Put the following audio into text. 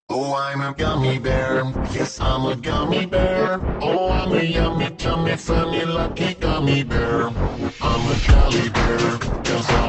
Oh, I'm a gummy bear. Yes, I'm a gummy bear. Oh, I'm a yummy, tummy, funny, lucky gummy bear. I'm a jelly bear, 'cause I'm